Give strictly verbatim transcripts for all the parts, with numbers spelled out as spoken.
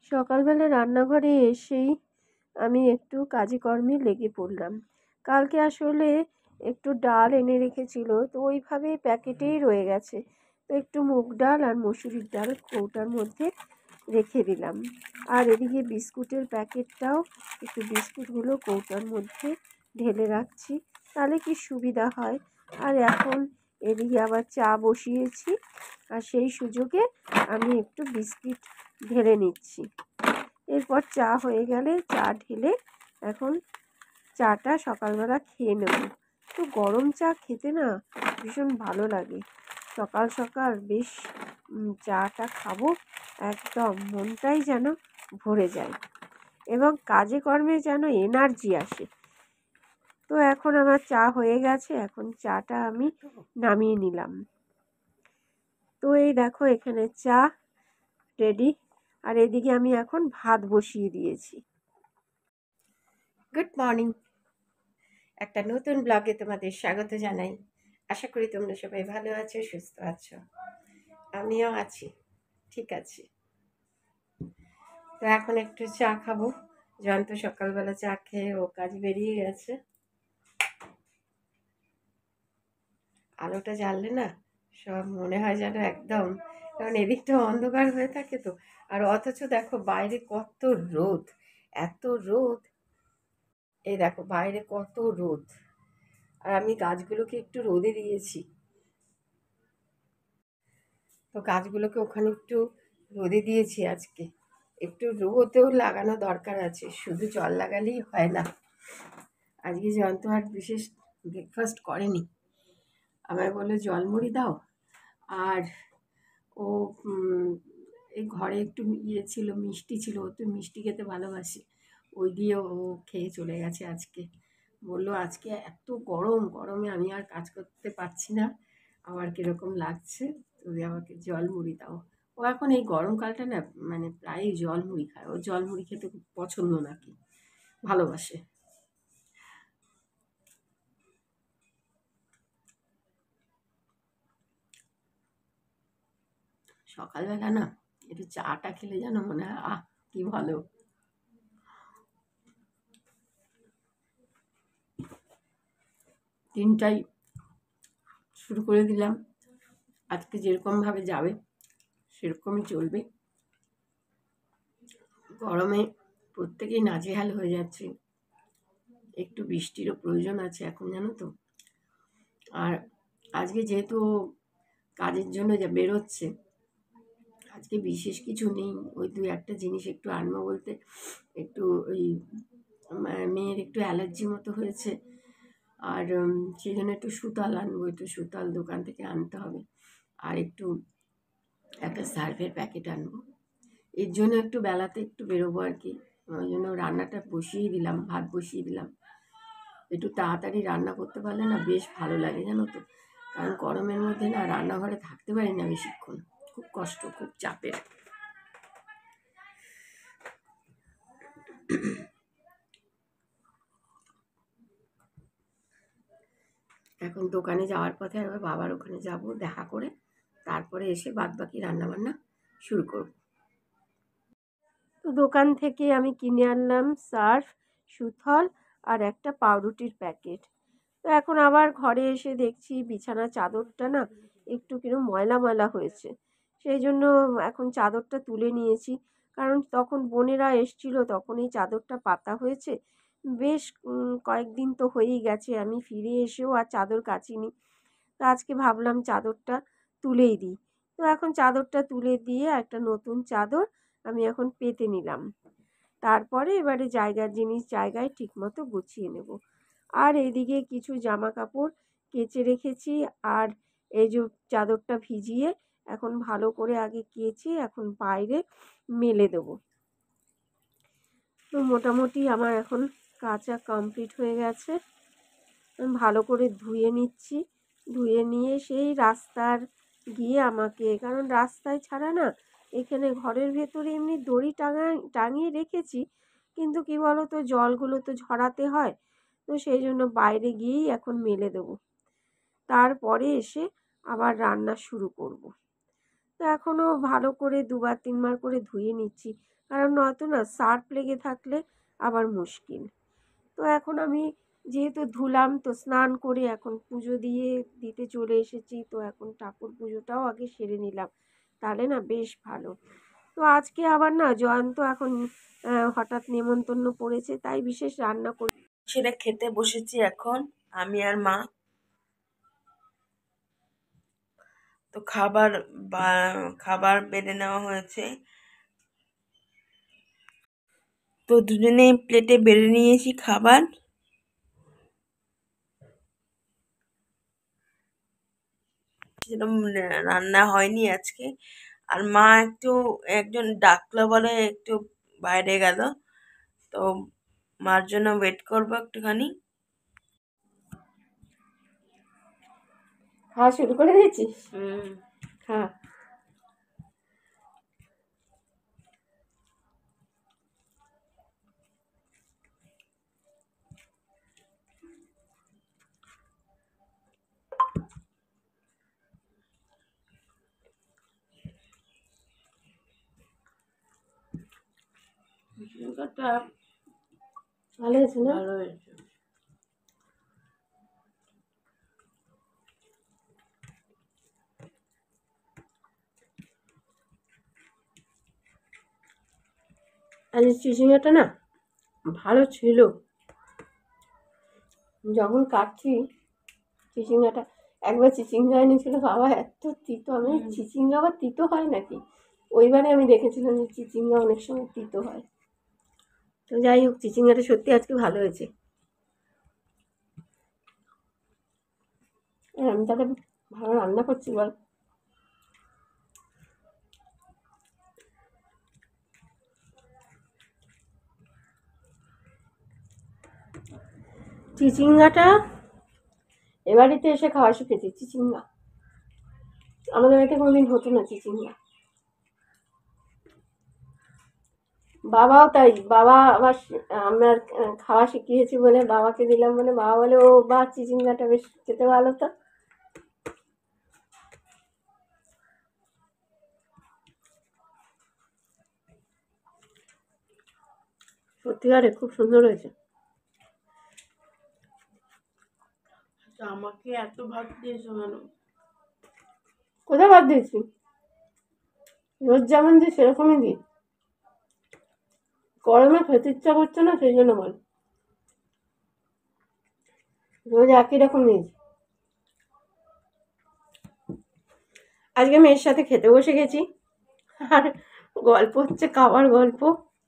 সকালবেলা রান্নাঘরে এসেই আমি একটু কাজে কর্মে লেগে পড়লাম। কালকে আসলে একটু ডাল এনে রেখেছিল, তো ওইভাবেই প্যাকেটেই রয়ে গেছে। তো একটু মুগ ডাল আর মসুরির ডাল কৌটার মধ্যে রেখে দিলাম। আর এদিকে বিস্কুটের প্যাকেটটাও একটু বিস্কুটগুলো কৌটার মধ্যে ঢেলে রাখছি, তাহলে কি সুবিধা হয়। আর এখন এদিকে আবার চা বসিয়েছি, আর সেই সুযোগে আমি একটু বিস্কিট ঢেলে নিচ্ছি। এরপর চা হয়ে গেলে চা ঢেলে এখন চাটা সকালবেলা খেয়ে নেব। তো গরম চা খেতে না ভীষণ ভালো লাগে। সকাল সকাল বেশ চাটা খাবো, একদম মনটাই যেন ভরে যায় এবং কাজে কর্মে যেন এনার্জি আসে। তো এখন আমার চা হয়ে গেছে, এখন চাটা আমি নামিয়ে নিলাম। তো এই দেখো এখানে চা রেডি, আর এদিকে আমি এখন ভাত বসিয়ে দিয়েছি। গুড মর্নিং, একটা নতুন ব্লগে তোমাদের স্বাগত জানাই। আশা করি তোমরা সবাই ভালো আছো, সুস্থ আছো। আমিও আছি, ঠিক আছে। তো এখন একটু চা খাবো। জয়ন্ত সকালবেলা চা খেয়ে ও কাজ বেরিয়ে গেছে। আলোটা জ্বাললে না সব মনে হয় যেন একদম, কারণ এদিকটা অন্ধকার হয়ে থাকে তো। আর অথচ দেখো বাইরে কত রোদ, এত রোদ। এই দেখো বাইরে কত রোদ, আর আমি গাছগুলোকে একটু রোদে দিয়েছি। তো গাছগুলোকে ওখানে একটু রোদে দিয়েছি আজকে। একটু রোদেও লাগানো দরকার আছে, শুধু জল লাগালেই হয় না। আজকে জয়ন্ত আর বিশেষ ব্রেকফাস্ট করেনি, আমায় বললো জলমুড়ি দাও। আর ও এই ঘরে একটু ইয়ে ছিল, মিষ্টি ছিল, ও তো মিষ্টি খেতে ভালোবাসে, ওই দিয়ে ও খেয়ে চলে গেছে আজকে। বললো আজকে এত গরম, গরমে আমি আর কাজ করতে পারছি না, আমার কীরকম লাগছে, তুমি আমাকে জল মুড়ি দাও। ও এখন এই গরমকালটা না মানে প্রায়ই জল মুড়ি খায়, ও জল মুড়ি খেতে খুব পছন্দ নাকি, ভালোবাসে। সকালবেলা না একটু চাটা খেলে যেন মনে হয় আহ কি ভালো। দিনটাই শুরু করে দিলাম, আজকে যেরকমভাবে যাবে সেরকমই চলবে। গরমে প্রত্যেকেই নাজেহাল হয়ে যাচ্ছে, একটু বৃষ্টিরও প্রয়োজন আছে এখন, জানো তো। আর আজকে যেহেতু কাজের জন্য যা বেরোচ্ছে, আজকে বিশেষ কিছু নেই, ওই দু একটা জিনিস একটু আনবো বলতে, একটু ওই মেয়ের একটু অ্যালার্জি মতো হয়েছে, আর সেই জন্য একটু সুতাল আনবো, একটু সুতাল দোকান থেকে আনতে হবে। আর একটু একটা সার্ফের প্যাকেট আনবো, এর জন্য একটু বেলাতে একটু বেরোবো আর কি। ওই জন্য রান্নাটা বসিয়ে দিলাম, ভাত বসিয়ে দিলাম। একটু তাড়াতাড়ি রান্না করতে পারলে না বেশ ভালো লাগে, জানো তো। কারণ গরমের মধ্যে না রান্নাঘরে থাকতে পারি না বেশিক্ষণ, খুব কষ্ট, খুব চাপের। এখন দোকানে যাওয়ার পথে আবার বাবার ওখানে যাব, দেখা করে তারপরে এসে বাদ বাকি রান্নাবান্না শুরু করব। তো দোকান থেকে আমি কিনে আনলাম সার্ফ, সুথল আর একটা পাউরুটির প্যাকেট। তো এখন আবার ঘরে এসে দেখছি বিছানার চাদরটা না একটু কিরম ময়লা ময়লা হয়েছে, সেই জন্য এখন চাদরটা তুলে নিয়েছি। কারণ তখন বোনেরা এসছিল, তখন এই চাদরটা পাতা হয়েছে। বেশ কয়েকদিন তো হয়েই গেছে, আমি ফিরে এসেও আর চাদর কাচিনি। তো আজকে ভাবলাম চাদরটা তুলেই দিই। তো এখন চাদরটা তুলে দিয়ে একটা নতুন চাদর আমি এখন পেতে নিলাম। তারপরে এবারে জায়গার জিনিস জায়গায় ঠিকমতো গুছিয়ে নেব। আর এইদিকে কিছু জামা কাপড় কেচে রেখেছি, আর এই যে চাদরটা ভিজিয়ে এখন ভালো করে আগে কেচে এখন বাইরে মেলে দেবো। তো মোটামুটি আমার এখন কাচা কমপ্লিট হয়ে গেছে। ভালো করে ধুয়ে নিচ্ছি, ধুয়ে নিয়ে সেই রাস্তার গিয়ে আমাকে, কারণ রাস্তায় ছাড়া না এখানে ঘরের ভেতরে এমনি দড়ি টাঙা টাঙিয়ে রেখেছি, কিন্তু কি বলো তো জলগুলো তো ঝরাতে হয়, তো সেই জন্য বাইরে গিয়েই এখন মেলে দেবো। তারপরে এসে আবার রান্না শুরু করব। তো এখনও ভালো করে দুবার তিনবার করে ধুয়ে নিচ্ছি, কারণ নয়তো না সার্ফ লেগে থাকলে আবার মুশকিল। তো এখন আমি যেহেতু ধুলাম, তো স্নান করে এখন পুজো দিয়ে দিতে চলে এসেছি। তো এখন ঠাকুর পুজোটাও আগে সেরে নিলাম, তাহলে না বেশ ভালো। তো আজকে আবার না জয়ন্ত এখন হঠাৎ নেমন্তন্ন পড়েছে, তাই বিশেষ রান্না করে সেটা খেতে বসেছি এখন আমি আর মা। তো খাবার বা খাবার বেড়ে নেওয়া হয়েছে, তো দুজনে প্লেটে বেড়ে নিয়েছি খাবার। সেরকম রান্না হয়নি আজকে। আর মা একটু একজন ডাকলো বলে একটু বাইরে গেল, তো মার জন্য ওয়েট করবো একটুখানি। খাওয়া শুরু করে দিয়েছিস? হুম হ্যাঁ। চিকেনটা ভালো হয়েছে না? ভালো হয়েছে। আর এই চিচিঙ্গাটা না ভালো ছিল। যখন কাটছি চিচিঙ্গাটা, একবার চিচিঙ্গা এনেছিল বাবা, এত তিতো। আমি চিচিঙ্গা আবার তিতো হয় নাকি, ওইবারে আমি দেখেছিলাম যে চিচিঙ্গা অনেক সময় তিতো হয়। তো যাই হোক, চিচিঙ্গাটা সত্যি আজকে ভালো হয়েছে। আমি তাহলে ভালো রান্না করছি বল। চিচিঙ্গাটা এ বাড়িতে এসে খাওয়া শিখেছি। চিচিঙ্গা আমাদের বাড়িতে কোনোদিন হতো না চিচিঙ্গা। বাবাও তাই, বাবা আবার আমার খাওয়া শিখিয়েছি বলে বাবাকে দিলাম, বলে বাবা বলে ও বা চিচিঙ্গাটা বেশ খেতে ভালো। তো সত্যিকারে খুব সুন্দর হয়েছে। আমাকে এত ভাত দিয়েছো কেন? কোথায় বাদ দিয়েছি? রোজ যেমন দিই সেরকমই দিই। গরমে খেতে ইচ্ছা করছে না, সেই জন্য বল। রোজ একই রকম দিয়েছি। আজকে মেয়ের সাথে খেতে বসে গেছি, আর গল্প হচ্ছে খাবার গল্প।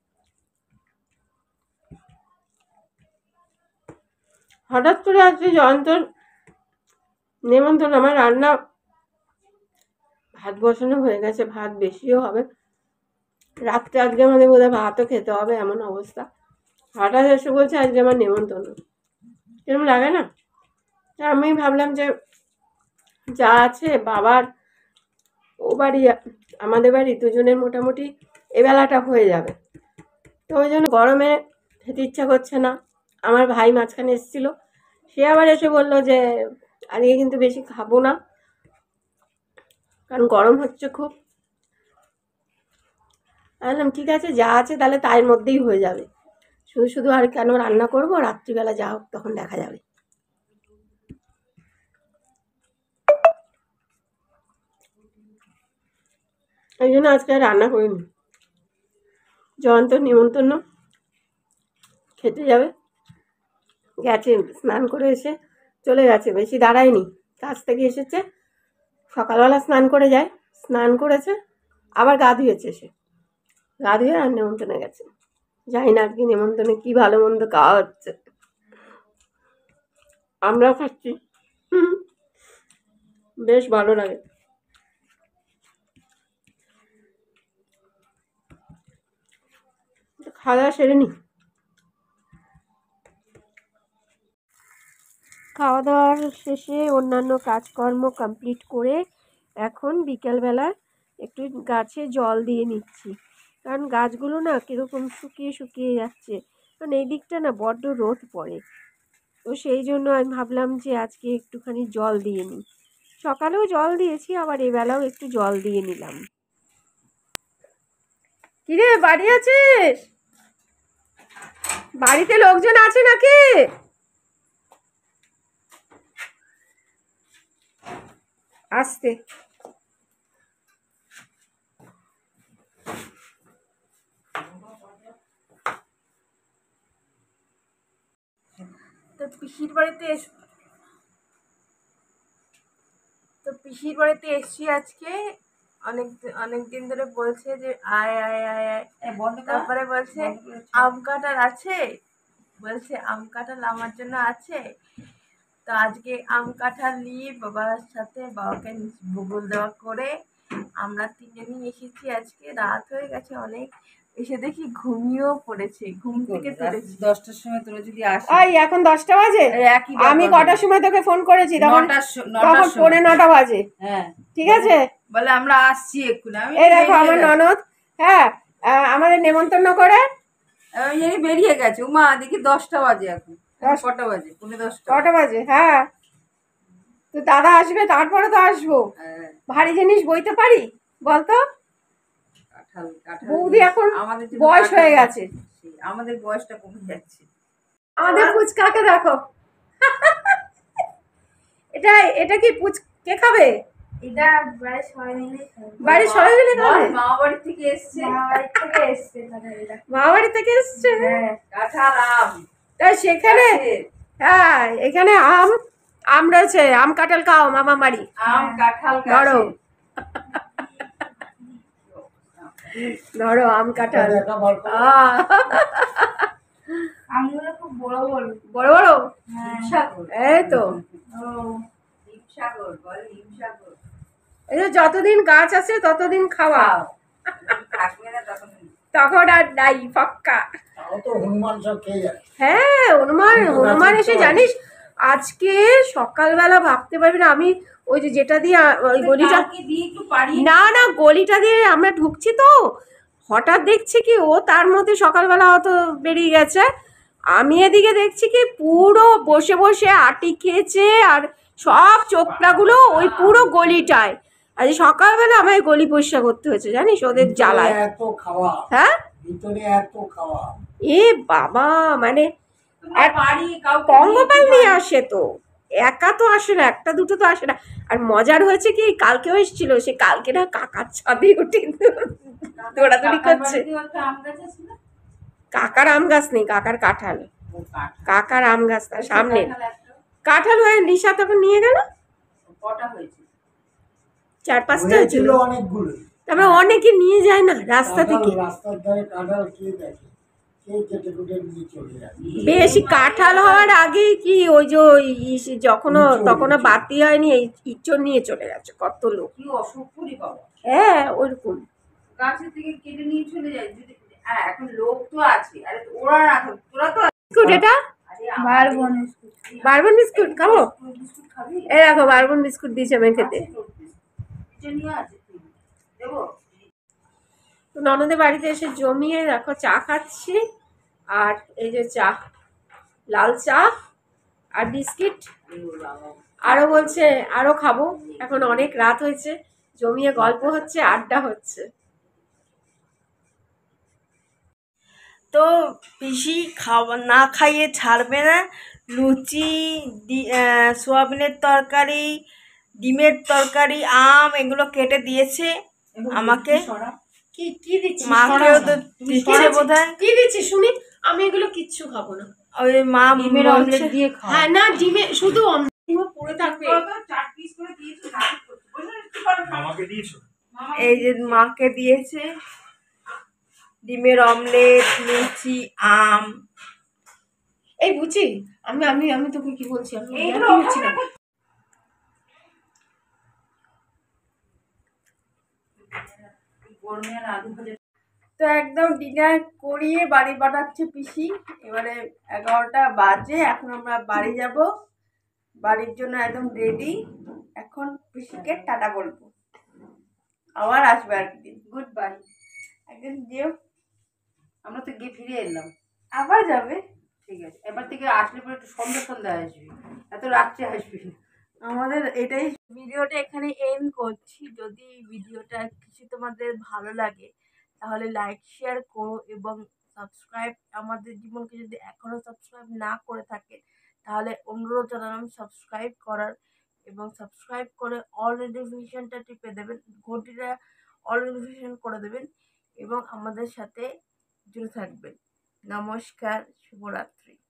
হঠাৎ করে আজকে জয়ন্তর নেমন্তন্ন, আমার রান্না ভাত বসানো হয়ে গেছে, ভাত বেশিও হবে রাত্রে। আজকে আমাদের বোধহয় ভাতও খেতে হবে এমন অবস্থা। হঠাৎ এসে বলছে আজকে আমার নেমন্তন্ন, কিরম লাগে না? আমি ভাবলাম যে যা আছে বাবার ও বাড়ি আমাদের বাড়ি দুজনের মোটামুটি এবেলাটা হয়ে যাবে। তো ওই জন্য গরমে খেতে ইচ্ছা করছে না। আমার ভাই মাঝখানে এসেছিল, সে আবার এসে বললো যে আজকে কিন্তু বেশি খাবো না, কারণ গরম হচ্ছে খুব। বললাম ঠিক আছে, যা আছে তাহলে তার মধ্যেই হয়ে যাবে, শুধু শুধু আর কেন রান্না করবো, রাত্রিবেলা যা হোক তখন দেখা যাবে। এই জন্য আজকে আর রান্না করিনি। জয়ন্ত নিমন্ত্রণ খেতে যাবে, গেছে, স্নান করে এসে চলে গেছে, বেশি দাঁড়ায়নি। কাজ থেকে এসেছে, সকালবেলা স্নান করে যায়, স্নান করেছে আবার গা ধুয়েছে, সে গা ধুয়ে আর নেমন্তন্নে গেছে। জানি না আজকে নেমন্তন্নে কি ভালো মন্দ খাওয়া হচ্ছে, আমরাও খাচ্ছি, বেশ ভালো লাগে। খাওয়া দাওয়া সেরে নি। খাওয়া দাওয়ার শেষে অন্যান্য কাজকর্ম কমপ্লিট করে এখন বিকেলবেলা একটু গাছে জল দিয়ে নিচ্ছি, কারণ গাছগুলো না কীরকম শুকিয়ে শুকিয়ে যাচ্ছে, কারণ এই দিকটা না বড্ড রোদ পড়ে। তো সেই জন্য আমি ভাবলাম যে আজকে একটুখানি জল দিয়ে নিই। সকালেও জল দিয়েছি, আবার এবেলাও একটু জল দিয়ে নিলাম। কিরে বাড়ি আছিস? বাড়িতে লোকজন আছে নাকি? আসতে তো পিসির বাড়িতে এস তো পিসির বাড়িতে এসছি আজকে। অনেক অনেক দিন ধরে বলছে যে আয় আয় আয় আয়, তারপরে বলছে আম কাঁঠাল আছে, বলছে আম কাঁঠাল আমার জন্য আছে। তো আজকে আম কাঁঠাল নিয়ে বাবার সাথে বাবাকে ভূগোল দেওয়া করে আমরা তিনজনই এসেছি। আজকে রাত হয়ে গেছে অনেক, এসে দেখি ঘুমিয়েও পড়েছে, ঘুম থেকে তুলেছি দশটার সময় তোরা যদি আসিস। এই এখন দশটা বাজে, একই আমি ব্যাপার কটার সময় তোকে ফোন করেছি? তখন নটার স- তখন নটার সময়। পৌনে নটা বাজে। হ্যাঁ ঠিক আছে, বলে আমরা আসছি এক্ষুনি। আমি এই দেখো বেরিয়ে আমার গেছি। ননদ, হ্যাঁ আহ, আমাদের নেমন্তন্ন করে আমি জানি বেরিয়ে গেছে। উমা দেখি দশটা বাজে এখন। এখন দশ- কটা বাজে? পৌনে দশটা। কটা বাজে? হ্যাঁ, তো দাদা আসবে তারপরে তো আসবো। হ্যাঁ, ভারী জিনিস বইতে পারি বলতো? কাঁঠাল কাঁঠাল বৌদি এখন আমাদের জন্য বয়স কাঁঠাল হয়ে গেছে। খাচ্ছি। আমাদের বয়সটা কমে যাচ্ছে। আমাদের ফুচকাকে দেখো। এটা এটা কি পুচ কে খাবে? এটা বাড়ির সবাই মিলে খাবে। বাড়ির সবাই মিলে খাবে? বল, মামা বাড়ি থেকে এসছে মামা বাড়ি থেকে এসছে কাঁঠালটা। মা বাড়ি থেকে এসছে? হ্যাঁ, কাঁঠাল আম তাই সেখানে আছে। হ্যাঁ এখানে আম আম রয়েছে, আম কাঁঠাল খাও মামা বাড়ি। আম কাঁঠাল ধরো গাছে। ধরো আম কাঁঠাল। আহ, আমগুলো খুব বড় বড়। বড় বড়, হিমসাগর। এই তো। ও, হিমসাগর বল, হিমসাগর। এই যে যতদিন গাছ আছে ততদিন খাওয়া, খাও। থাকবে না তখন। তখন আর নাই পাক্কা। তাও তো হনুমান সব খেয়ে যায়। হ্যাঁ হনুমান হনুমান এসে জানিস আজকে সকালবেলা ভাবতে পারবি না, আমি ওই যে যেটা দিয়ে আ- ওই গলিটা, কাউকে দিয়ে একটু পারি। না না গলিটা দিয়ে আমরা ঢুকছি তো হঠাৎ দেখছি কি ও তার মধ্যে সকালবেলা হয়তো বেরিয়ে গেছে, আমি এদিকে দেখছি কি পুরো বসে বসে আটি খেয়েছে আর সব চোখলাগুলো ওই পুরো গলিটায়। আজ সকালবেলা আমায় গলি পরিষ্কার করতে হয়েছে জানিস ওদের ভিতরে জ্বালায়। এত খাওয়া, হ্যাঁ ভিতরে এত খাওয়া। এ বাবা, মানে তোমার বাড়ি কাউকে পঙ্গপাল দিয়ে নিয়ে আসে তো, একা তো আসে না, একটা দুটো তো আসে না। আর মজার হয়েছে কি কালকেও এসেছিল, সে কালকে না কাকার ছাদে উঠে দৌড়াদৌড়ি কাকার করছে। বাড়িতেও একটা আম গাছ আছে না? কাকার আম গাছ নেই, কাকার কাঁঠাল। ও কাঠ। কাকার আম গাছ তার সামনে কাঁঠাল একটা। কাঁঠাল হয়ে নিশা তখন নিয়ে গেল, কটা হয়েছে? চার পাঁচটা হয়েছিল হয়েছিল। অনেকগুলো। তারপরে অনেকে নিয়ে যায় না রাস্তা কাঁঠাল থেকে, রাস্তার ধারে কাঁঠাল খেয়ে দেখে, কেউ কেটে কুটে নিয়ে চলে যায়। বেশি কাঁঠাল হওয়ার আগেই কি ওই যে ওই ইস- যখনও ইঁচড়, তখনও ইঁচড়। বাতি হয়নি এই ইঁচড় নিয়ে চলে গেছে কত লোক। কি অসুখ করি বাবা। হ্যাঁ ওইরকম। গাছের থেকে কেটে নিয়ে চলে যায় যদি। হ্যাঁ, এখন লোক তো আছে। আরে ওরা রাখো, তোরা তো। বিস্কুট এটা আরে বারবন বিস্কুট। বারবন বিস্কুট খাবো? বিস্কুট খাবি? এই দেখো বারবন বিস্কুট দিয়েছে আমি খেতে। আছে তোর বিস্কুট। এটা নিয়ে আছে তুই। দেবো? তো ননদের বাড়িতে এসে জমিয়ে দেখো চা খাচ্ছি, আর এই যে চা, লাল চা আর বিস্কিট। আরো বলছে আরো খাবো, এখন অনেক রাত হয়েছে, জমিয়ে গল্প হচ্ছে, আড্ডা হচ্ছে। তো পিসি খাওয়া না খাইয়ে ছাড়বে না। লুচি, দি- আহ, সোয়াবিনের তরকারি, ডিমের তরকারি, আম এগুলো কেটে দিয়েছে আমাকে। কি কি দিচ্ছিস? মাকেও তো দিচ্ছে বোধ হয়। কি দিচ্ছিস শুনি? আমি এগুলো কিচ্ছু খাবো না। ওই মা ডিমের বলছে- অমলেট দিয়ে খাও। হ্যাঁ না ডিমে শুধু অমলেট পড়ে থাকবে। চার পিস করে দিয়েছি, ভাগ করছি। বুঝলে একটু করে খাও। আমাকে দিয়েছো? মামা এই যে মাকে দিয়েছে ডিমের অমলেট, লুচি, আম। এই বুঝি আমি আমি আমি তোকে কি বলছি, আমি এইগুলো ইয়ার্কি হচ্ছি না। গরমে আর আলু ভাজা। তো একদম ডিনার করিয়ে বাড়ি পাঠাচ্ছে পিসি। এবারে এগারোটা বাজে, এখন আমরা বাড়ি যাব, বাড়ির জন্য একদম রেডি। এখন পিসিকে টাটা বলবো, আবার আসবে একদিন। Good bye. একদিন যেও, আমরা তো গিয়ে ফিরে এলাম। আবার যাবে। ঠিক আছে, এবার থেকে আসলে পরে একটু সন্ধ্যা সন্ধ্যা আসবি, এত রাত্রে আসবি না। আমাদের এটাই ভিডিওটা এখানে এন্ড করছি। যদি ভিডিওটা কিছু তোমাদের ভালো লাগে তাহলে লাইক শেয়ার করো এবং সাবস্ক্রাইব, আমাদের জীবনকে যদি এখনো সাবস্ক্রাইব না করে থাকে তাহলে অনুরোধ জানালাম সাবস্ক্রাইব করার, এবং সাবস্ক্রাইব করে অল নোটিফিকেশনটা টিপে দেবেন, ঘন্টিটা অল নোটিফিকেশন করে দেবেন এবং আমাদের সাথে জুড়ে থাকবেন। নমস্কার, শুভরাত্রি।